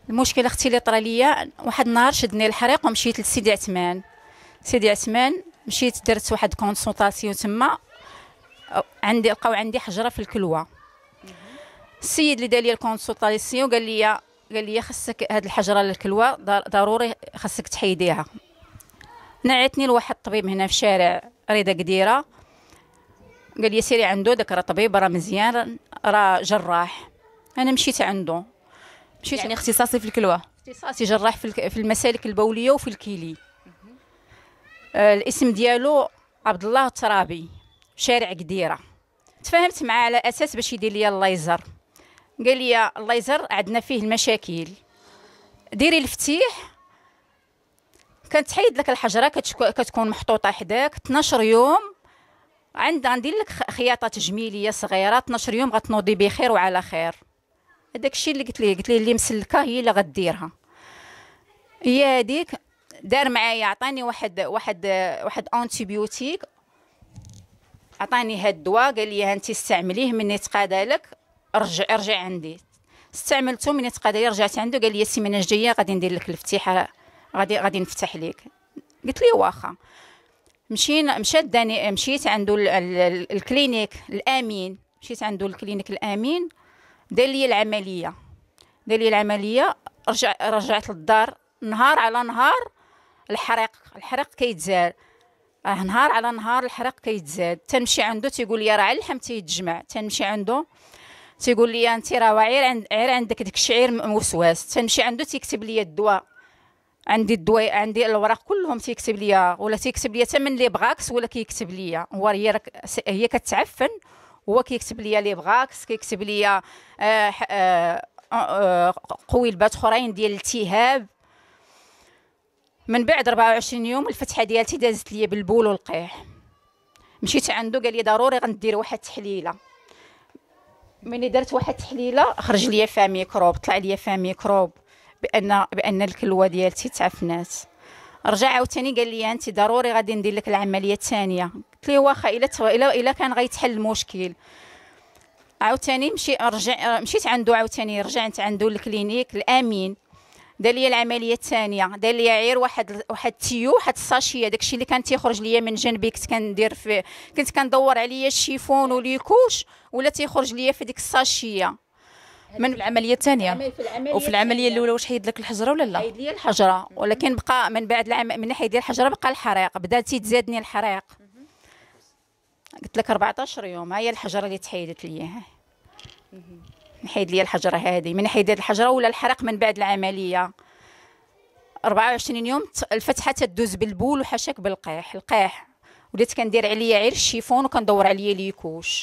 المشكله اختي اللي طرا ليا واحد النهار شدني الحريق ومشيت لسيدي عثمان. سيدي عثمان مشيت درت واحد كونسلطاسيون تما، لقاو عندي حجره في الكلوه. السيد اللي دار لي الكونسلطاسيون قال لي خاصك هاد الحجره للكلوه ضروري خاصك تحيديها. نعتني لواحد الطبيب هنا في شارع رضا قديره، قال لي سيري عنده، داك راه طبيب راه مزيان راه جراح. انا مشيت عنده، مشيت يعني اختصاصي في الكلوه. اختصاصي جراح في المسالك البوليه وفي الكيلي. الاسم ديالو عبد الله الترابي، شارع قديره. تفاهمت معاه على اساس باش يدير لي الليزر. قال لي الليزر عندنا فيه المشاكل، ديري الفتيح كنتحيد لك الحجره كتكون محطوطه حداك 12 يوم. غندير لك خياطه تجميليه صغيره 12 يوم غتنوضي بخير وعلى خير. هذاك الشيء اللي قلت لي اللي مسلكه هي اللي غديرها. هي هذيك دار معايا، عطاني واحد انتيبيوتيك، عطاني هاد الدواء قال لي انت استعمليه مني تقادى لك ارجع عندي. استعملته مني تقادى لي رجعت عنده، قال لي السيمانه الجايه غادي ندير لك الفتيحه، غادي نفتح لك. قلت لي واخا. مشيت عنده الكلينيك الامين، مشيت عنده الكلينيك الامين دار لي العمليه. رجعت للدار، نهار على نهار الحريق كيتزاد، نهار على نهار الحريق كيتزاد. تنمشي عنده تيقول لي راه على اللحم تيتجمع، تنمشي عنده تيقول لي انت راه غير عندك داك الشعير موسواس. تنمشي عنده تيكتب لي الدواء، عندي الاوراق كلهم تيكتب لي، ولا تيكتب لي تمن لي بغاكس، ولا كيكتب لي هي كتعفن، هو كيكتب لي لي بغاكس، كيكتب لي قويلبات اخرين ديال الالتهاب. من بعد 24 يوم الفتحه ديالتي دازت لي بالبول والقيح. مشيت عنده قال لي ضروري غندير واحد التحليله. ملي درت واحد التحليله خرج لي فيها ميكروب، طلع لي فيها ميكروب بان الكلوه ديالتي تعفنات. رجع عاوتاني قال لي انت ضروري غادي ندير لك العمليه الثانيه. قلت له واخا الا كان غيتحل المشكل. عاوتاني مشيت عنده، عاوتاني رجعت عنده الكلينيك الامين، دار لي العمليه الثانيه. دار لي غير واحد التيو، واحد الساشيه، داكشي اللي كان تيخرج ليا من جنبي. كنت كندور عليا الشيفون وليكوش، ولا تيخرج ليا في ديك الساشيه. من العمليه الثانيه وفي العمليه الاولى واش حيد لك الحجره ولا لا؟ حيد لي الحجره، ولكن بقى من بعد من حيد لي الحجره بقى الحريق، بدا تيتزادني الحريق. قلت لك 14 يوم هي الحجره اللي تحيدت لي. نحيد لي الحجره هذه، من حيد الحجره ولا الحرق من بعد العمليه 24 يوم الفتحه تدوز بالبول وحاشاك القيح. وليت كندير عليا غير الشيفون وكندور عليا ليكوش.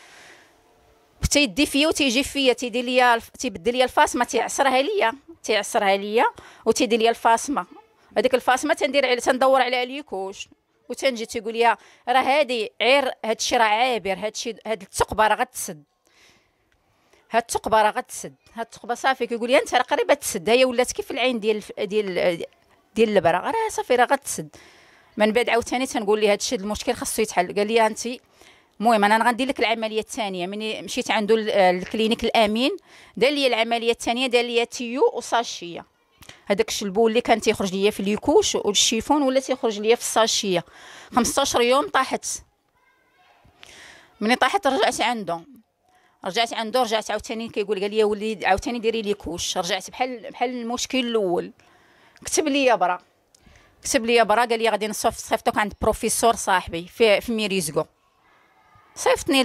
تيدي فيا وتيجي فيا تيدير ليا تيبدل ليا الفاصمه، تيعصرها ليا وتيدير ليا الفاصمه. هذيك الفاصمه تندور على ليكوش، وتنجي تيقول لي راه هذه غير هادشي راه عابر، هاد الثقبه راه غتسد، هاد الثقبه صافي. كيقول لي انت راه قريبه تسد، هي ولات كيف العين ديال البرا، راه صافي راه غتسد. من بعد عاوتاني تنقول لي هادشي المشكل خاصو يتحل. قال لي انت المهم انا غندير لك العمليه الثانيه. مني مشيت عنده الكلينيك الامين دار لي العمليه الثانيه، دار لي تيو وساشيه. هذاك البول اللي كان تيخرج ليا في اليكوش والشيفون ولا تيخرج ليا في الساشيه. 15 يوم طاحت. مني طاحت رجعت عنده رجعت عاوتاني كيقول قال لي وليد عاوتاني ديري لي كوش. رجعت بحال المشكل الاول. كتب لي برا قال لي غادي نصيفطك عند بروفيسور صاحبي في ميريزكو. صيفطني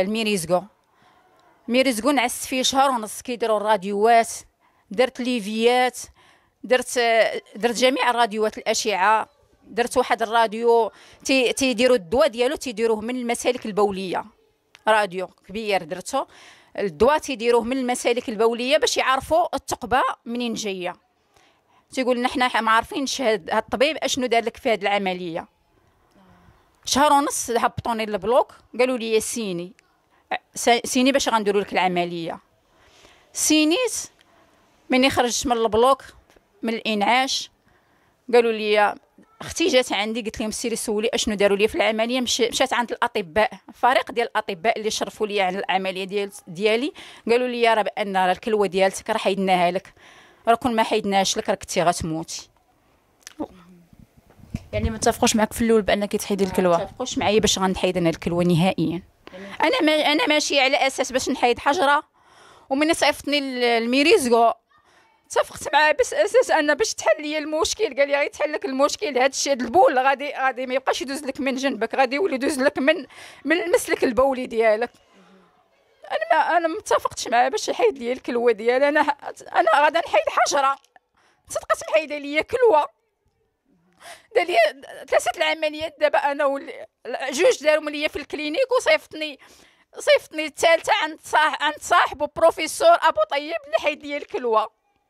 ميريزكو نعست فيه شهر ونص. كيديروا الراديوات، درت ليفيات، درت جميع الراديوات الاشعه. درت واحد الراديو تيديروا الدواء ديالو تيديروه من المسالك البوليه، راديو كبير درته. الدواء تيديروه من المسالك البوليه باش يعرفوا الثقبه منين جايه. تيقول لنا حنا ما عارفينش هاد الطبيب اشنو دار لك في هاد العمليه. شهر ونص هبطوني للبلوك، قالوا لي سيني باش غنديروا لك العمليه. سينيت. مني خرجت من البلوك من الانعاش قالوا لي اختي جات عندي، قلت لهم سيري سولي اشنو داروا لي في العمليه. مشات عند الاطباء، فريق ديال الاطباء اللي شرفوا لي على العمليه ديالي. قالوا لي راه بان الكلوه ديالتك راه حيدناها لك، راه كون ما حيدناش لك راه كنتي غتموتي. يعني ما اتفقوش معك في الاول بانك تحيدي الكلوه؟ ما تفقوش معايا باش غنحيد انا الكلوه نهائيا. انا ماشي على اساس باش نحيد حجره، ومن صيفطني الميريزكو اتفقت معاه بس اساس انا باش تحل لي المشكل. قال لي غيتحل لك المشكل هذا الشيء، هذا البول غادي ما يبقاش يدوز لك من جنبك، غادي يولي يدوز لك من المسلك البولي ديالك. انا ما اتفقتش معاه باش يحيد لي الكلوه ديالي. انا غادا نحيد حجره، صدقت محيده لي كلوه. دار لي 3 العمليات دابا انا جوج دارهم ليا في الكلينيك، وصيفطني الثالثه عند صاحبه بروفيسور ابو طيب اللي حيد لي الكلوه.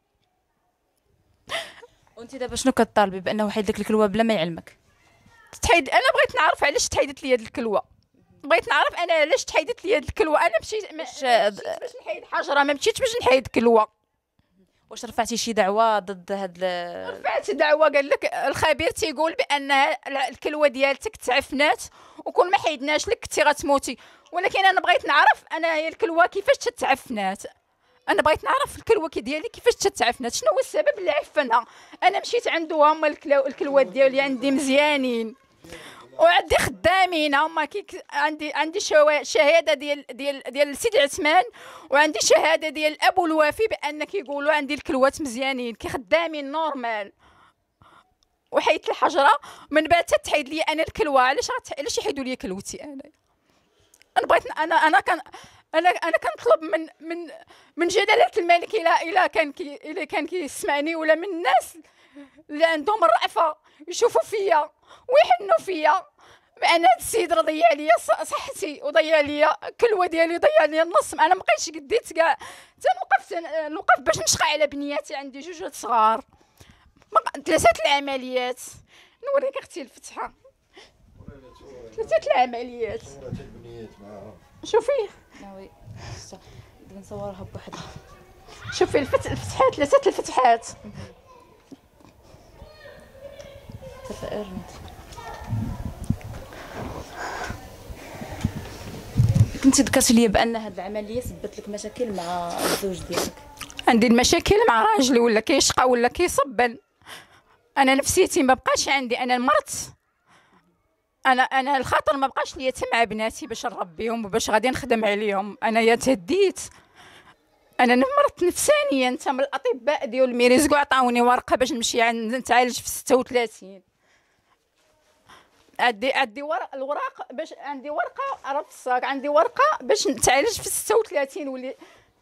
وانت دابا شنو كطالبي؟ بانه حيد لك الكلوه بلا ما يعلمك؟ تحيد. انا بغيت نعرف علاش تحيدت لي هاد الكلوه، بغيت نعرف انا علاش تحيدت لي هاد الكلوه. انا مشيت باش نحيد حجره، ما مشيتش باش نحيد كلوه. واش رفعتي شي دعوه ضد هاد رفعت دعوه. قال لك الخبير تيقول بان الكلوه ديالتك تعفنات، وكون ما حيدناش لك كنتي غتموتي. ولكن انا بغيت نعرف انا هي الكلوه كيفاش تتعفنات. انا بغيت نعرف الكلوه ديالي كيفاش تتعفنت، شنو هو السبب اللي عفنها. انا مشيت عنده هما الكلوات ديالي عندي مزيانين وعندي خدامين هما عندي شهاده ديال سيدي عثمان، وعندي شهاده ديال ابو الوافي بان كيقولوا عندي الكلوات مزيانين كخدامين نورمال. وحيت الحجره من بعد تحيد لي انا الكلوه. علاش يحيدوا لي كلوتي انا بغيت انا كنطلب من جلاله الملك الى كان كيسمعني، ولا من الناس اللي عندهم الرأفه يشوفوا فيا ويحنوا فيا، بان هذا السيد راه ضيع لي صحتي وضيع لي الكلوه ديالي، ضيع لي النص. انا ما بقيتش قديت كاع نوقف باش نشقى على بنياتي. عندي 2 صغار، 3 العمليات. نوريك اختي الفتحه، 3 العمليات. شوفي نصورها بوحدها. شوفي الفتحات، 3 الفتحات. كنتي ذكرتي لي بان هاد العمليه سببت لك مشاكل مع الزوج ديالك. عندي المشاكل مع راجلي، ولا كيشقى ولا كيصبن. انا نفسيتي ما بقاش عندي، انا مرت. انا الخاطر ما بقاش ليا مع بناتي باش نربيهم وباش غادي نخدم عليهم. انا يا تهديت، انا مرت نفسانيا. انت من الاطباء ديال الميريزكو عطاوني ورقه باش نمشي نتعالج في 36. عندي الوراق باش عندي ورقه راه في الصاك، عندي ورقه باش نتعالج في 36. ولي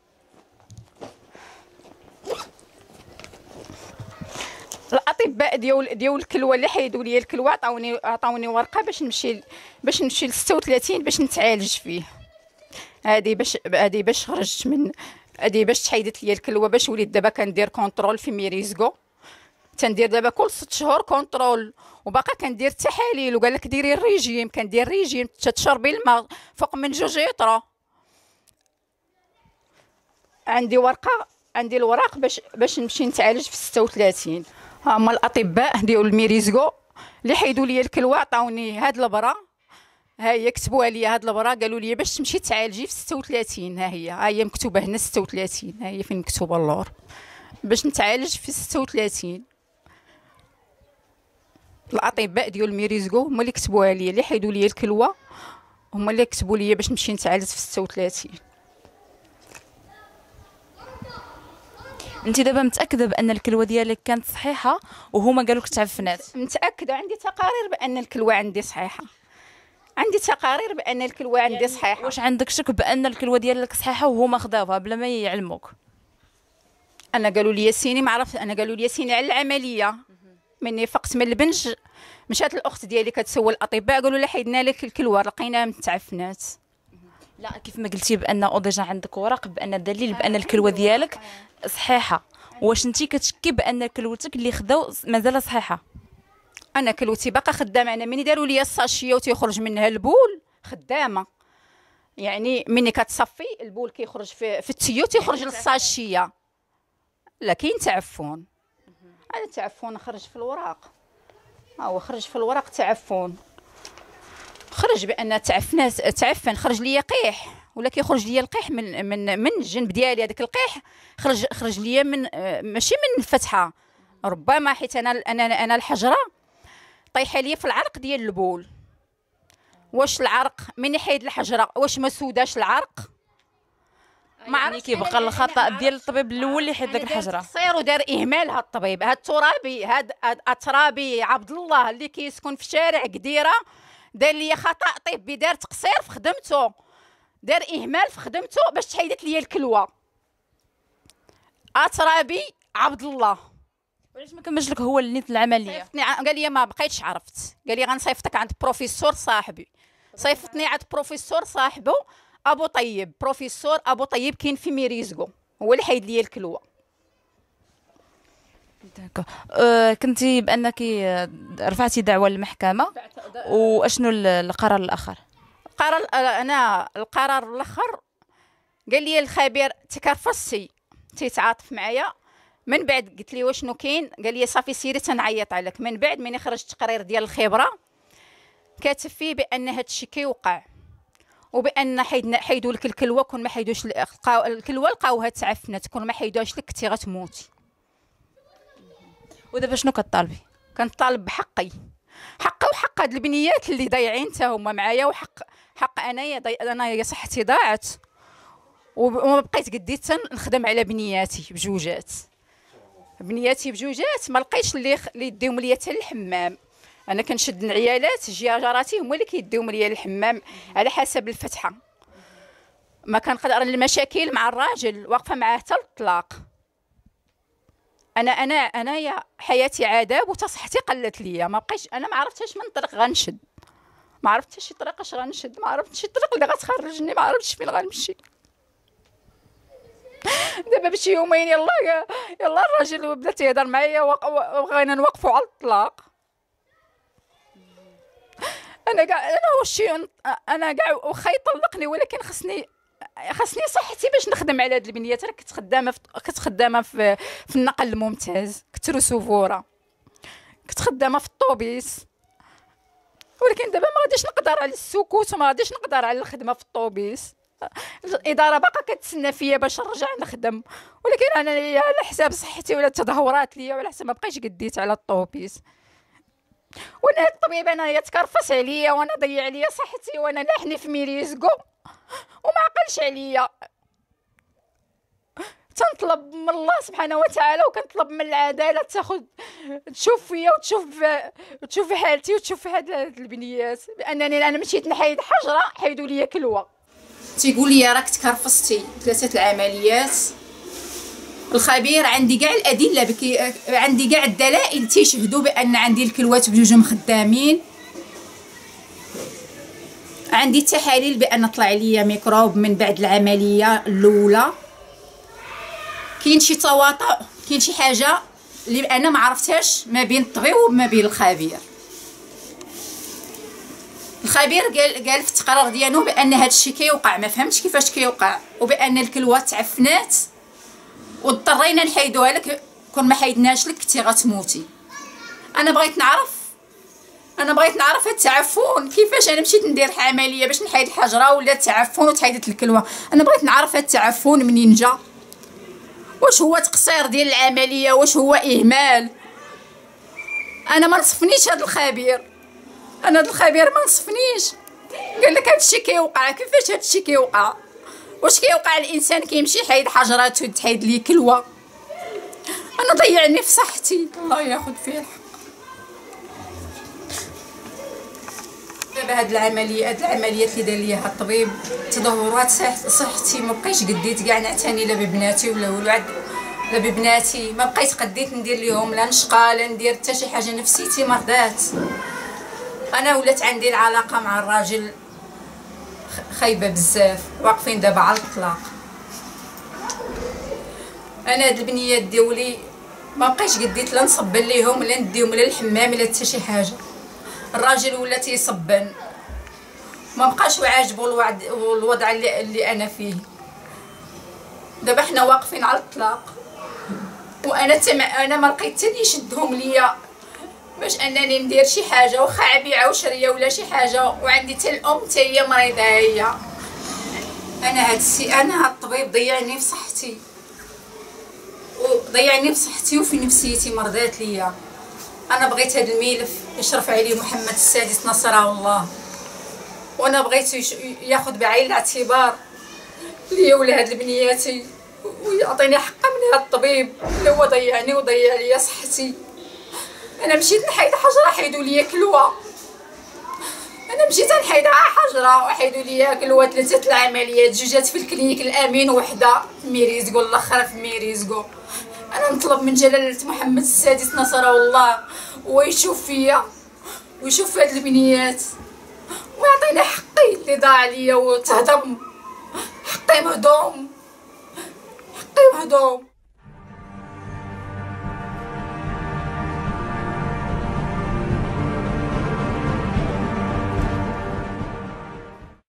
الاطباء ديال الكلوه اللي حيدوا لي الكلوه عطاوني ورقه باش نمشي ل 36 باش نتعالج فيه. هذه باش خرجت من هذه باش تحيدت لي الكلوه، باش وليت دابا كندير كونترول في ميريزكو. تندير دابا كل 6 شهور كونترول، وباقا كندير التحاليل. وقال لك ديري الريجيم، كندير ريجيم تشربي الماء فوق من 2 لتر. عندي ورقه، عندي الوراق باش نمشي نتعالج في 36. هما الاطباء ديال الميريزكو اللي حيدوا لي الكلوه عطاوني هاد البرا. ها هي كتبوها لي هاد البرا، قالوا لي باش تمشي تعالجي في 36. ها هي مكتوبه هنا 36. ها هي فين مكتوبه اللور باش نتعالج في 36. الاطباء ديال الميريزكو هما اللي كتبوها لي، اللي حيدوا لي الكلوه هما اللي كتبوا لي باش نمشي نتعالج في 36. انت دابا متاكده بان الكلوه ديالك كانت صحيحه وهما قالوا لك تعفنات؟ متاكده، عندي تقارير بان الكلوه عندي صحيحه. عندي تقارير بان الكلوه عندي صحيحه. واش عندك شك بان الكلوه ديالك صحيحه وهما خداوها بلا ما يعلموك؟ انا قالوا لي سيني ما عرفت، انا قالوا لي سيني على العمليه. مني فقت من البنج مشات الاخت ديالي كتسول الاطباء، قالوا لها حيدنا لك الكلوه لقيناها متعفنات. لا كيف ما قلتي بان اوديجا عندك ورق بان دليل بان الكلوه ديالك صحيحه. واش انت كتشكي بان كلوتك اللي خداو مازال صحيحه؟ انا كلوتي باقا خدامه. انا مني داروا لي الساشيه وتيخرج منها البول خدامه. يعني مني كتصفي البول كيخرج في التيو تيخرج للساشيه. لا كاين تعفن. هذا تعفن خرج في الوراق. هو خرج في الوراق تعفن، خرج بان تعفن خرج لي قيح. ولا كيخرج ليا القيح من الجنب ديالي. هذاك القيح خرج ليا من ماشي من الفتحه، ربما حيت انا الحجره طايحه ليا في العرق ديال البول. واش العرق من يحيد الحجره واش ما سوداش العرق؟ ما يعني كيبقى الخطا ديال الطبيب الاول اللي حيد داك الحجره، قصير ودار اهمال هذا الطبيب. هذا الترابي، هذا الترابي عبد الله اللي كيسكن في شارع قديره دار لي خطا طبي، دار تقصير في خدمته، دار اهمال في خدمته باش تحيدت لي الكلوه. ترابي عبد الله. وعلاش ما كملش لك هو النيت العمليه؟ قال لي ما بقيتش عرفت، قال لي غنصيفطك عند بروفيسور صاحبي. صيفطني عند بروفيسور صاحبه ابو طيب. بروفيسور ابو طيب كاين في ميريزكو، هو اللي حيد لي الكلوه. كنتي بانك رفعتي دعوه للمحكمه، واشنو القرار الاخر؟ القرار الاخر قال لي الخبير تكرفصتي تيتعاطف معايا. من بعد قلت لي واشنو كاين؟ قال لي صافي سيري تنعيط عليك. من بعد من خرج التقرير ديال الخبره كاتب فيه بان هذا الشيء كيوقع، وبان حيدوا لك الكلوه. كون ما حيدوش الكلوه لقاوها تعفنت، كون ما حيدوهاش لك كنتي غتموتي. ودابا شنو كطالبي؟ كنطالب بحقي، حقي وحق هاد البنيات اللي ضايعين حتى هما معايا، وحق انايا صحتي ضاعت وما بقيت قديت نخدم على بنياتي بجوجات. ما لقيتش اللي يديهم ليا حتى الحمام. انا كنشد العيالات جاراتي هما اللي كيديهم ليا الحمام على حسب الفتحه. ما كنقدر المشاكل مع الراجل واقفه معاه حتى الطلاق. انايا حياتي عذاب وتصحتي قلت ليا. ما بقيتش انا ما عرفتش من طريق غنشد، ما عرفتش شي طريق اش غنشد، ما عرفتش شي طريق اللي غتخرجني، ما عرفتش فين غنمشي. دابا بشي يومين يلا الراجل بدا تيهضر معايا وبغينا نوقفوا على الطلاق. انا كاع واخا يطلقني، ولكن خصني صحتي باش نخدم على هاد البنيات. انا كنت خدامه في النقل الممتاز، كنت رسوفوره، كنت خدامه في الطوبيس، ولكن دابا ما غاديش نقدر على السكوت وما غاديش نقدر على الخدمه في الطوبيس. الاداره باقا كتسنى فيا باش نرجع نخدم، ولكن انا على حساب صحتي ولا التدهورات ليا وعلى حساب ما بقيتش قديت على الطوبيس. وانا هاد الطبيب انا يتكرفس عليا وانا ضيع عليا صحتي وانا لاحني في ميريزكو وما عقلش عليا. تنطلب من الله سبحانه وتعالى وكنطلب من العداله تشوف فيا وتشوف حالتي وتشوف هاد البنيات، بانني انا مشيت نحيد حجره حيدوا لي كلوه. تيقول لي راك تكرفصتي 3 العمليات. الخبير عندي كاع الادله عندي كاع الدلائل تيشهدوا بان عندي الكلوات بجوجهم خدامين. عندي التحاليل بان طلع لي ميكروب من بعد العمليه الاولى. كاين شي تواطؤ، كاين شي حاجه اللي انا ما عرفتهاش ما بين الطبيب وما بين الخبير. الخبير قال في التقرير ديالو بان هذا الشيء كيوقع، ما فهمتش كيفاش كيوقع، وبان الكلوات تعفنات واضطرينا نحيدوها لك، كون ما حيدناش لك كنتي غتموتي. انا بغيت نعرف هاد التعفن كيفاش. انا مشيت ندير عمليه باش نحيد الحجره ولا التعفن وتحيدت الكلوه. انا بغيت نعرف هاد التعفن منين جا، واش هو تقصير ديال العمليه، واش هو اهمال. انا ما نصفنيش هاد الخبير، انا هاد الخبير ما نصفنيش. قال لك هادشي كيوقع. كيفاش هادشي كيوقع؟ واش كيوقع الانسان كيمشي حيد حجرات وتحيد لي كلوه؟ انا ضيعني في صحتي، الله ياخذ فيه الحق. دابا هاد العمليات اللي دار ليا هاد الطبيب تدهورات صحتي ما بقيتش قديت كاع نعتني لا ببناتي ولا والو. لا ببناتي ما بقيت قديت ندير ليهم لا نشقى لا ندير حتى شي حاجه. نفسيتي مرضات. انا ولات عندي العلاقه مع الراجل خايبه بزاف، واقفين دابا على الطلاق. انا هاد البنيات ديولي ما بقيتش قديت لا نصبن ليهم لا نديهم لا الحمام لا حتى شي حاجه. الراجل ولا تيصبن، ما بقاش عاجبو الوضع اللي انا فيه. دابا حنا واقفين على الطلاق، وانا ما لقيت حتى اللي يشدهم ليا باش انني ندير شي حاجه، واخا ابيع وشريه ولا شي حاجه. وعندي حتى الام حتى هي مريضه، هي انا هاد الطبيب ضيعني في صحتي، وفي نفسيتي، مرضات ليا. انا بغيت هذا الملف يشرف عليه محمد السادس نصره الله، وانا بغيت ياخذ بعين الاعتبار ليا ولهاد بنياتي، ويعطيني حقه من هاد الطبيب اللي هو ضيعني وضيع ليا صحتي. انا مشيت نحيد حجره حيدوا ليا كلوه، انا مشيت نحيد حجره وحيدوا ليا كلوه، 3 العمليات، جوجات في الكلينيك الامين وحده في ميريزكو، الاخرى في ميريزكو. انا نطلب من جلاله محمد السادس نصره الله هو يشوف فيا ويشوف في هاد البنيات ويعطيني حقي اللي ضاع ليا وتهضم، حقي مهضوم.